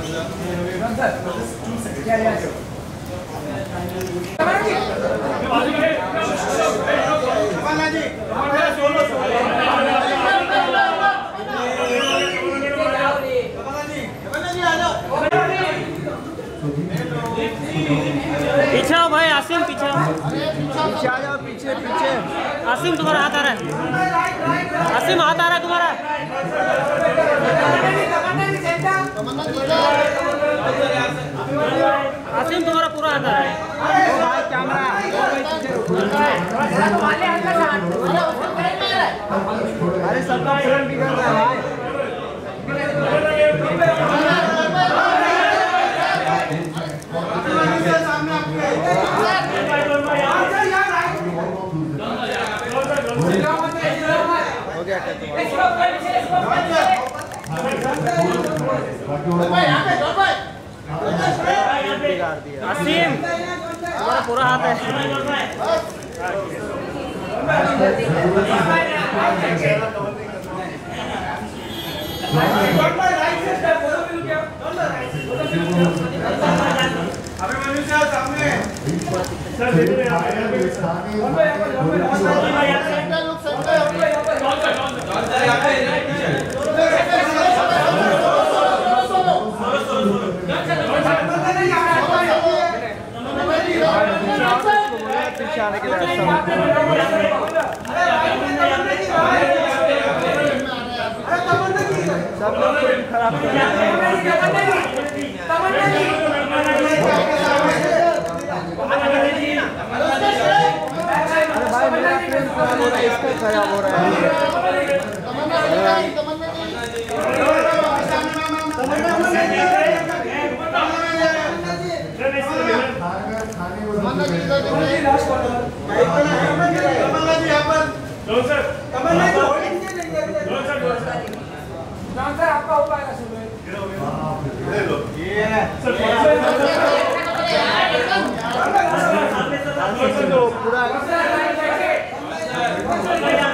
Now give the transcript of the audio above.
पीछे आओ भाई, आसिम पीछे आओ। पीछे आ जाओ, पीछे पीछे। आसिम तुम्हारा हाथ आ रहा है, आसिम हाथ आ रहा है तुम्हारा। आसिम तुम्हारा पूरा हाथ आ रहा है। भाई कैमरा अरे सबका फ्रेंड बिगड़ रहा है भाई। हो गया क्या आसिम तुम्हारा पूरा हाथ है। पीछे आने के लिए सब लोग खराब कर रहे हैं। अरे भाई मेरा फ्रेंड खराब हो रहा है, इसका खराब हो रहा है। आपका हो पाएगा पूरा